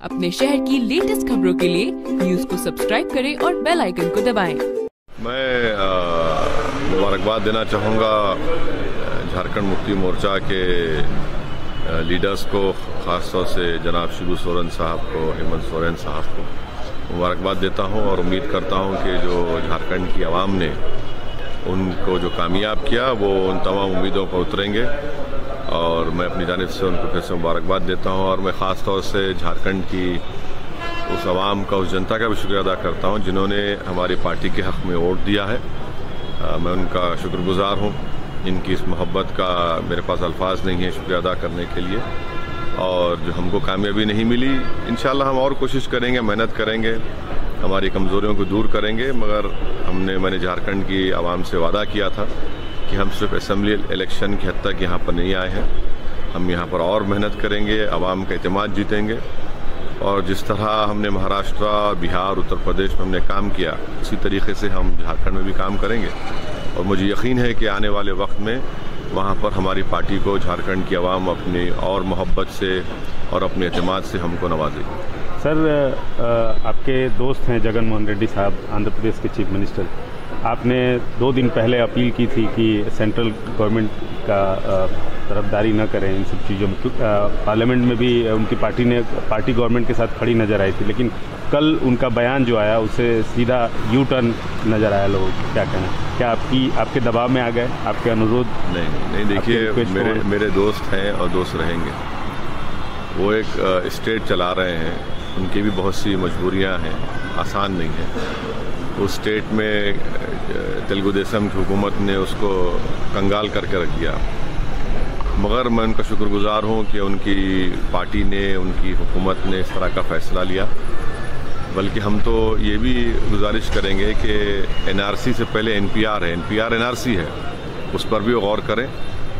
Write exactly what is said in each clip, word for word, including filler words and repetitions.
अपने शहर की लेटेस्ट खबरों के लिए न्यूज को सब्सक्राइब करें और बेल आइकन को दबाएं। मैं मुबारकबाद देना चाहूँगा झारखंड मुक्ति मोर्चा के लीडर्स को, ख़ासतौर से जनाब शिबू सोरेन साहब को, हेमंत सोरेन साहब को मुबारकबाद देता हूँ और उम्मीद करता हूँ कि जो झारखंड की आवाम ने उनको जो कामयाब किया वो उन तमाम उम्मीदों पर उतरेंगे और मैं अपनी जानिब से उनको फिर से मुबारकबाद देता हूँ। और मैं ख़ास तौर से झारखंड की उस आवाम का, उस जनता का भी शुक्रिया अदा करता हूँ जिन्होंने हमारी पार्टी के हक़ में वोट दिया है। आ, मैं उनका शुक्रगुज़ार हूँ। इनकी इस मोहब्बत का मेरे पास अल्फाज नहीं है शुक्रिया अदा करने के लिए। और जो हमको कामयाबी नहीं मिली, इंशाल्लाह हम और कोशिश करेंगे, मेहनत करेंगे, हमारी कमज़ोरियों को दूर करेंगे। मगर हमने मैंने झारखंड की आवाम से वादा किया था कि हम सिर्फ असेंबली इलेक्शन की हद तक यहाँ पर नहीं आए हैं, हम यहाँ पर और मेहनत करेंगे, आवाम का एतमाद जीतेंगे। और जिस तरह हमने महाराष्ट्र, बिहार, उत्तर प्रदेश में हमने काम किया, उसी तरीके से हम झारखंड में भी काम करेंगे। और मुझे यकीन है कि आने वाले वक्त में वहाँ पर हमारी पार्टी को झारखंड की आवाम अपनी और मोहब्बत से और अपने एतमाद से हमको नवाजेगी। सर, आपके दोस्त हैं जगन मोहन रेड्डी साहब, आंध्र प्रदेश के चीफ मिनिस्टर। आपने दो दिन पहले अपील की थी कि सेंट्रल गवर्नमेंट का तरफदारी न करें इन सब चीज़ों में। पार्लियामेंट में भी उनकी पार्टी ने पार्टी गवर्नमेंट के साथ खड़ी नज़र आई थी, लेकिन कल उनका बयान जो आया उससे सीधा यू टर्न नज़र आया लोगों को। क्या कहना, क्या आपकी आपके दबाव में आ गए, आपके अनुरोध? नहीं नहीं, देखिए मेरे मेरे दोस्त हैं और दोस्त रहेंगे। वो एक स्टेट चला रहे हैं, उनकी भी बहुत सी मजबूरियां हैं, आसान नहीं है। उस स्टेट में तेलुगु देशम की हुकूमत ने उसको कंगाल करके रख दिया। मगर मैं उनका शुक्रगुजार हूँ कि उनकी पार्टी ने, उनकी हुकूमत ने इस तरह का फ़ैसला लिया। बल्कि हम तो ये भी गुजारिश करेंगे कि एन आर सी से पहले एन पी आर है, N P R N R C है, उस पर भी गौर करें।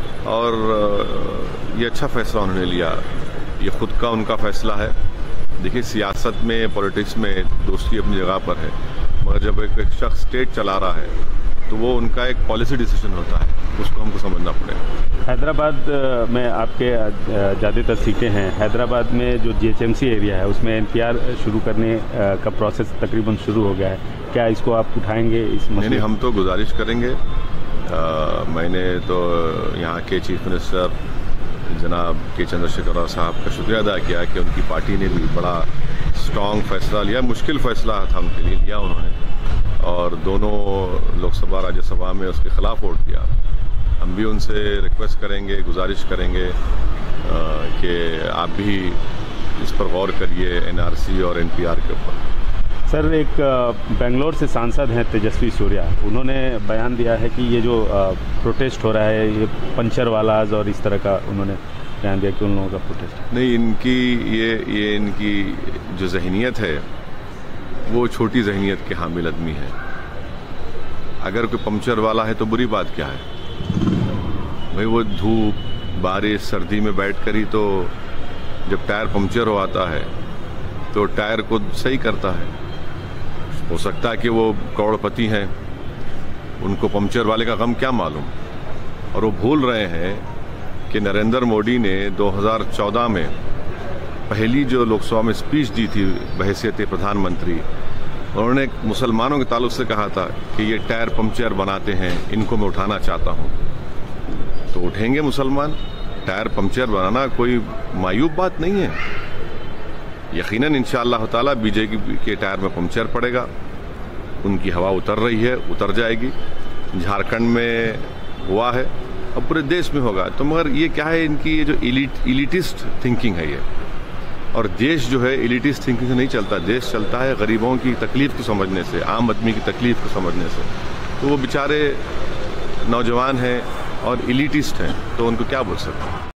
और ये अच्छा फ़ैसला उन्होंने लिया, ये ख़ुद का उनका फ़ैसला है। देखिए, सियासत में, पॉलिटिक्स में दोस्ती अपनी जगह पर है, मगर जब एक, एक शख्स स्टेट चला रहा है तो वो उनका एक पॉलिसी डिसीजन होता है, उसको हमको समझना पड़ेगा। हैदराबाद में आपके ज़्यादातर सीटें हैं। हैदराबाद में जो G H M C area है उसमें एन पी आर शुरू करने का प्रोसेस तकरीबन शुरू हो गया है। क्या इसको आप उठाएंगे इस मसले? नहीं, हम तो गुजारिश करेंगे। आ, मैंने तो यहाँ के चीफ मिनिस्टर जनाब के चंद्रशेखर राव साहब का शुक्रिया अदा किया कि उनकी पार्टी ने भी बड़ा स्ट्रॉन्ग फैसला लिया। मुश्किल फ़ैसला था उनके लिए, लिया उन्होंने, और दोनों लोकसभा राज्यसभा में उसके ख़िलाफ़ वोट दिया। हम भी उनसे रिक्वेस्ट करेंगे, गुजारिश करेंगे कि आप भी इस पर गौर करिए, एन आर सी और एन पी आर के ऊपर। सर, एक बेंगलोर से सांसद हैं तेजस्वी सूर्या, उन्होंने बयान दिया है कि ये जो प्रोटेस्ट हो रहा है ये पंचर वालाज और इस तरह का उन्होंने बयान दिया कि उन लोगों का प्रोटेस्ट नहीं। इनकी ये ये इनकी जो जहनीत है वो छोटी जहनीत के हामिल आदमी है। अगर कोई पंचर वाला है तो बुरी बात क्या है भाई? वो धूप, बारिश, सर्दी में बैठ कर ही तो जब टायर पंचर हो आता है तो टायर को सही करता है। हो सकता है कि वो करोड़पति हैं, उनको पंचर वाले का गम क्या मालूम। और वो भूल रहे हैं कि नरेंद्र मोदी ने दो हज़ार चौदह में पहली जो लोकसभा में स्पीच दी थी बहैसियत प्रधानमंत्री, उन्होंने मुसलमानों के ताल्लुक से कहा था कि ये टायर पंचर बनाते हैं, इनको मैं उठाना चाहता हूँ। तो उठेंगे मुसलमान। टायर पंचर बनाना कोई मायूब बात नहीं है। यकीनन इंशाअल्लाह ताला बीजेपी के टायर में पंचर पड़ेगा। उनकी हवा उतर रही है, उतर जाएगी। झारखंड में हुआ है, अब पूरे देश में होगा। तो मगर ये क्या है, इनकी ये जो इलीट इलीटिस्ट थिंकिंग है ये। और देश जो है इलीटिस्ट थिंकिंग से नहीं चलता, देश चलता है गरीबों की तकलीफ को समझने से, आम आदमी की तकलीफ को समझने से। तो वो बेचारे नौजवान हैं और इलीटिस्ट हैं, तो उनको क्या बोल सकते हैं।